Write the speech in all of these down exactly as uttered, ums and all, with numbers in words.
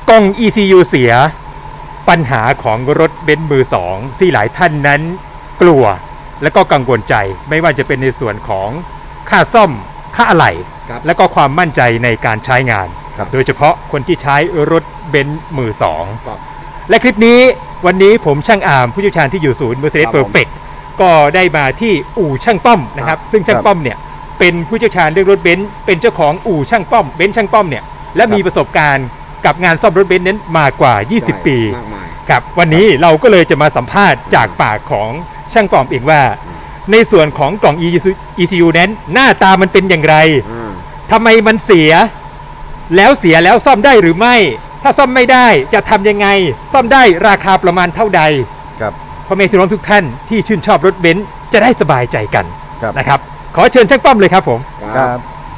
กล้อง อี ซี ยู เสียปัญหาของรถเบนซ์มือสองที่หลายท่านนั้นกลัวและก็กังวลใจไม่ว่าจะเป็นในส่วนของค่าซ่อมค่าอะไหล่และก็ความมั่นใจในการใช้งานโดยเฉพาะคนที่ใช้รถเบนซ์มือสองและคลิปนี้วันนี้ผมช่างอาร์มผู้เชี่ยวชาญที่อยู่ศูนย์ Mercedes Perfect ก็ได้มาที่อู่ช่างป้อมนะครับซึ่งช่างป้อมเนี่ยเป็นผู้เชี่ยวชาญเรื่องรถเบนซ์เป็นเจ้าของอู่ช่างป้อมเบนซ์ช่างป้อมเนี่ยและมีประสบการณ์กับงานซ่อมรถเบนซ์นั้นมากว่ายี่สิบปีครับวันนี้เราก็เลยจะมาสัมภาษณ์จากปากของช่างป้อมเองว่าในส่วนของกล่อง อี ซี ยู นั้นหน้าตามันเป็นอย่างไรทำไมมันเสียแล้วเสียแล้วซ่อมได้หรือไม่ถ้าซ่อมไม่ได้จะทำยังไงซ่อมได้ราคาประมาณเท่าใดครับพ่อแม่พี่น้องทุกท่านที่ชื่นชอบรถเบนซ์จะได้สบายใจกันนะครับขอเชิญช่างป้อมเลยครับผมครับ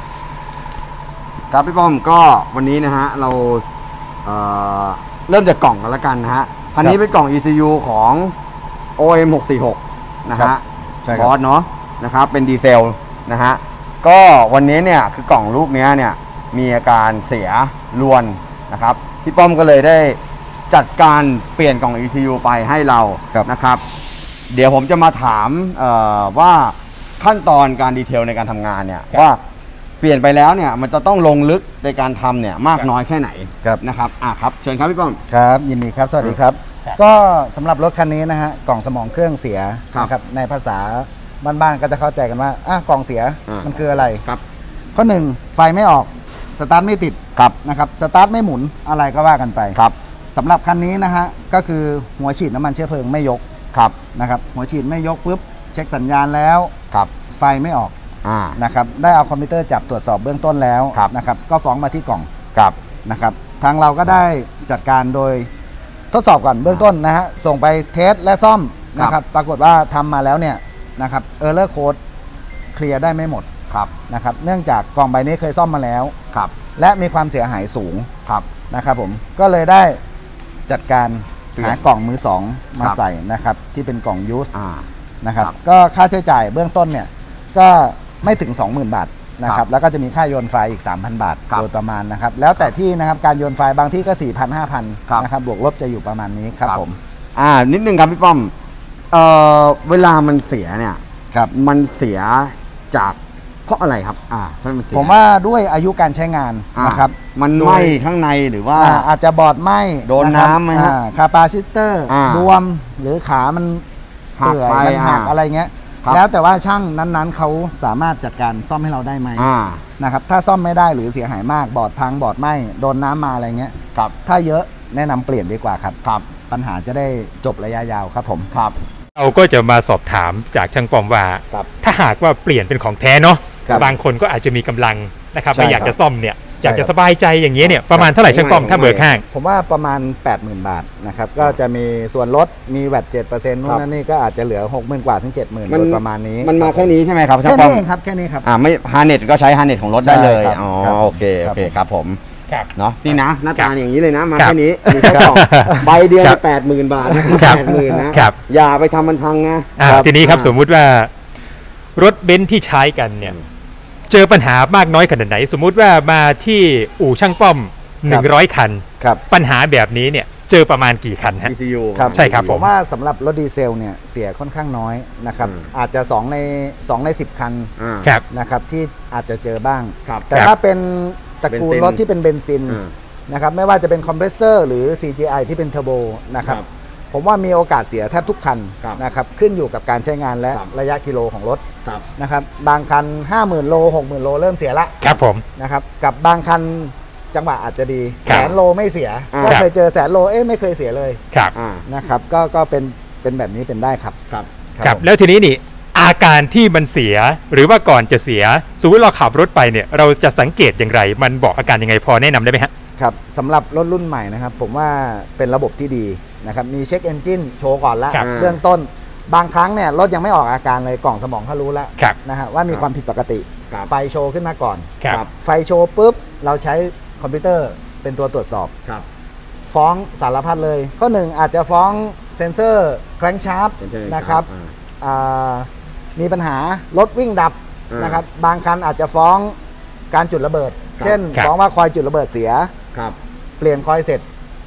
ครับพี่ป้อมก็วันนี้นะฮะเราเอ่อเริ่มจากกล่องกันแล้วกันนะฮะคันนี้เป็นกล่อง อี ซี ยู ของ โอ เอ็ม หกสี่หก นะฮะบอสเนาะนะครับเป็นดีเซลนะฮะก็วันนี้เนี่ยคือกล่องลูกนี้เนี่ยมีอาการเสียรวนนะครับพี่ป้อมก็เลยได้จัดการเปลี่ยนกล่อง อี ซี ยู ไปให้เรานะครับเดี๋ยวผมจะมาถามว่าขั้นตอนการดีเทลในการทำงานเนี่ยว่าเปลี่ยนไปแล้วเนี่ยมันจะต้องลงลึกในการทำเนี่ยมากน้อยแค่ไหนนะครับอ่ะครับเชิญครับพี่ป้อมครับยินดีครับสวัสดีครับก็สำหรับรถคันนี้นะฮะกล่องสมองเครื่องเสียนะครับในภาษาบ้านๆก็จะเข้าใจกันว่าอ่ะกล่องเสียมันคืออะไรครับข้อหนึ่งไฟไม่ออกสตาร์ทไม่ติดครับนะครับสตาร์ทไม่หมุนอะไรก็ว่ากันไปครับสำหรับคันนี้นะฮะก็คือหัวฉีดน้ำมันเชื้อเพลิงไม่ยกครับนะครับหัวฉีดไม่ยกปุ๊บเช็คสัญญาณแล้วครับไฟไม่ออกอ่านะครับได้เอาคอมพิวเตอร์จับตรวจสอบเบื้องต้นแล้วนะครับก็ฟ้องมาที่กล่องครับนะครับทางเราก็ได้จัดการโดยทดสอบก่อนเบื้องต้นนะฮะส่งไปเทสและซ่อมนะครับปรากฏว่าทำมาแล้วเนี่ยนะครับเออร์เลอร์โค้ดเคลียร์ได้ไม่หมดครับนะครับเนื่องจากกล่องใบนี้เคยซ่อมมาแล้วครับและมีความเสียหายสูงครับนะครับผมก็เลยได้จัดการหากล่องมือสองมาใส่นะครับที่เป็นกล่องยูสนะครับก็ค่าใช้จ่ายเบื้องต้นเนี่ยก็ไม่ถึง สองหมื่น บาทนะครับแล้วก็จะมีค่าโยนไฟล์อีก สามพัน บาทโดยประมาณนะครับแล้วแต่ที่นะครับการโยนไฟล์บางที่ก็ สี่พัน ห้าพัน นะครับบวกลบจะอยู่ประมาณนี้ครับผมอ่านิดนึงครับพี่ป้อมเอ่อเวลามันเสียเนี่ยครับมันเสียจากเพราะอะไรครับอ่าผมว่าด้วยอายุการใช้งานนะครับมันไหม้ข้างในหรือว่าอาจจะบอดไหม้โดนน้ำไหมฮะคาปาซิเตอร์บวมหรือขามันหักไปหักอะไรเงี้ยแล้วแต่ว่าช่างนั้นๆเขาสามารถจัดการซ่อมให้เราได้ไหมนะครับถ้าซ่อมไม่ได้หรือเสียหายมากบอดพังบอดไหม้โดนน้ำมาอะไรเงี้ยครับถ้าเยอะแนะนำเปลี่ยนดีกว่าครับครับปัญหาจะได้จบระยะยาวครับผมครับเราก็จะมาสอบถามจากช่างป้อมว่าถ้าหากว่าเปลี่ยนเป็นของแท้เนาะบางคนก็อาจจะมีกำลังนะครับไม่อยากจะซ่อมเนี่ยอยากจะสบายใจอย่างเงี้ยเนี่ยประมาณเท่าไหร่ช่างป้อมถ้าเบิกข้างผมว่าประมาณ แปดหมื่น บาทนะครับก็จะมีส่วนลดมีแวต เจ็ดเปอร์เซ็นต์ นู่นนั่นนี่ก็อาจจะเหลือ หกหมื่น กว่าถึง เจ็ดหมื่น โดยประมาณนี้มันมาแค่นี้ใช่ไหมครับช่างป้อมแค่นี้ครับแค่นี้ครับอ่าไม่ฮาร์เน็ตก็ใช้ฮาร์เน็ตของรถได้เลยอ๋อโอเคโอเคครับผมเนาะนี่นะหน้าตาอย่างนี้เลยนะมาแค่นี้มีแค่กล่องใบเดียวแปดหมื่นบาทแปดหมื่นนะอย่าไปทำมันพังนะทีนี้ครับสมมุติว่ารถเบนซ์ที่ใช้กันเนี่ยเจอปัญหามากน้อยขนาดไหนสมมุติว่ามาที่อู่ช่างป้อมหนึ่งร้อยคันปัญหาแบบนี้เนี่ยเจอประมาณกี่คันฮะใช่ครับผมว่าสำหรับรถดีเซลเนี่ยเสียค่อนข้างน้อยนะครับอาจจะสองในสองในสิบคันนะครับที่อาจจะเจอบ้างแต่ถ้าเป็นตระกูลรถที่เป็นเบนซินนะครับไม่ว่าจะเป็นคอมเพรสเซอร์หรือ ซี จี ไอ ที่เป็นเทอร์โบนะครับผมว่ามีโอกาสเสียแทบทุกคันนะครับขึ้นอยู่กับการใช้งานและระยะกิโลของรถนะครับบางคัน ห้าหมื่น โล หกหมื่น โลเริ่มเสียละครับผมนะครับกับบางคันจังหวะอาจจะดีแสนโลไม่เสียก็เคยเจอแสนโลเอ๊ะไม่เคยเสียเลยครับนะครับก็ก็เป็นเป็นแบบนี้เป็นได้ครับครับครับแล้วทีนี้นี่อาการที่มันเสียหรือว่าก่อนจะเสียสมมติเราขับรถไปเนี่ยเราจะสังเกตอย่างไรมันบอกอาการยังไงพอแนะนำได้ไหมฮะครับสำหรับรถรุ่นใหม่นะครับผมว่าเป็นระบบที่ดีนะครับมีเช็คเอนจินโชว์ก่อนแล้วเบื้องต้นบางครั้งเนี่ยรถยังไม่ออกอาการเลยกล่องสมองเขารู้แล้วนะฮะว่ามีความผิดปกติไฟโชว์ขึ้นมาก่อนไฟโชว์ปุ๊บเราใช้คอมพิวเตอร์เป็นตัวตรวจสอบฟ้องสารพัดเลยข้อหนึ่งอาจจะฟ้องเซ็นเซอร์แคร้งชาร์ปนะครับมีปัญหารถวิ่งดับนะครับบางคันอาจจะฟ้องการจุดระเบิดเช่นฟ้องว่าคอยจุดระเบิดเสียเปลี่ยนคอยเสร็จ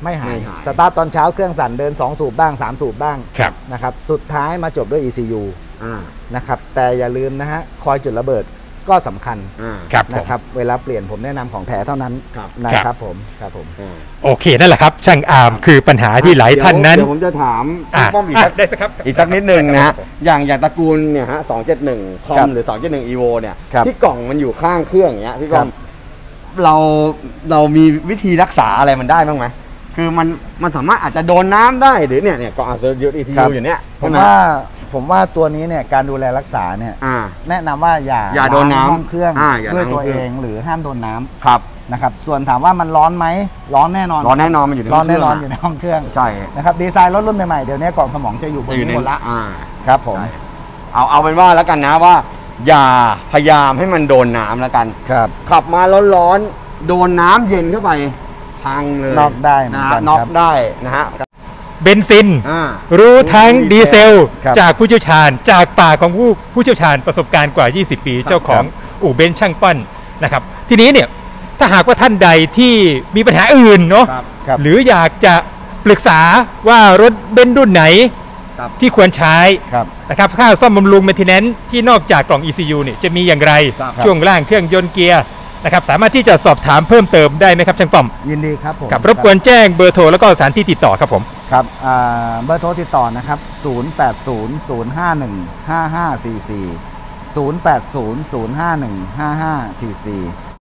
ไม่หายไม่หายสตาร์ทตอนเช้าเครื่องสั่นเดินสองสูบบ้างสามสูบบ้างครับนะครับสุดท้ายมาจบด้วย อี ซี ยูอ่านะครับแต่อย่าลืมนะฮะคอยจุดระเบิดก็สำคัญอ่าครับผมนะครับเวลาเปลี่ยนผมแนะนำของแท้เท่านั้นครับนะครับผมครับผมอ่าโอเคนั่นแหละครับ ช่างอาร์มคือปัญหาที่หลายท่านนั้นเดี๋ยวผมจะถามอ่ะป้อมอีกอ่ะสักได้สักครับอีกสักนิดนึงนะฮะ อย่างอย่างตระกูลเนี่ยฮะสองเจ็ดหนึ่งคอครัมบหรือสองเจ็ดหนึ่ง evo เนี่ยครับที่กล่องมันอยู่ข้างเครื่องอย่างเงี้ยพี่ก้อมครับเราเรามีวิธีรักษาอะไรมันได้บ้างไหมคือมันมันสามารถอาจจะโดนน้ำได้หรือเนี่ยเนี่ยกล่องอาจจะยึด อี ที ยู อย่างเนี้ยผมใช่ไหว่าผมว่าตัวนี้เนี่ยการดูแลรักษาเนี่ยอ่าแนะนำว่าอย่าอย่าโดนน้ำล้งห้องเครื่องอ่าอย่าด้วยล้างตัวเครื่เอองงหรือห้ามโดนน้ำครับนะครับส่วนถามว่ามันร้อนไหมร้อนแน่นอนร้อนแน่นอนมันอยู่ในร้อนแน่นอนเคอยู่ในห้องเครื่องใช่นะครับดีไซน์รถรุ่นใหม่ๆเดี๋ยวนี้กล่องสมองจะอยู่บนจะอยู่ในนี้หมดละอ่าครับผมใช่เอาเอาเป็นว่าแล้วกันนะว่า อย่าพยายามให้มันโดนน้ำแล้วกันครับขับมาร้อนๆโดนน้ำเย็นเข้าไปพังเลยน็อกได้เหมือนนะกัฮะนน็อกครับได้นะฮะเบนซินอ่ารู้ทั้งดีเซลครับจากผู้เชี่ยวชาญ จากปากของผู้ผู้เชี่ยวชาญประสบการณ์กว่า ยี่สิบ ปี เจ้าของอู่เบนซ์ช่างปั้นนะครับ ทีนี้เนี่ยถ้าหากว่าท่านใดที่มีปัญหาอื่นเนาะครับครับหรืออยากจะปรึกษาว่ารถเบนซ์รุ่นไหนครับที่ควรใช้ครับนะครับค่าซ่อมบำรุง maintenance ที่นอกจากกล่อง อี ซี ยู เนี่ยจะมีอย่างไรครับช่วงล่างเครื่องยนต์เกียร์นะครับสามารถที่จะสอบถามเพิ่มเติมได้ไหมครับช่างป้อมยินดีครับผมกับรบกวนแจ้งเบอร์โทรแล้วก็สถานที่ติดต่อครับผมครับอ่าเบอร์โทรติดต่อนะครับ ศูนย์ แปด ศูนย์ ศูนย์ ห้า หนึ่ง ห้า ห้า สี่ สี่ ศูนย์ แปด ศูนย์ ศูนย์ ห้า หนึ่ง ห้า ห้า สี่ สี่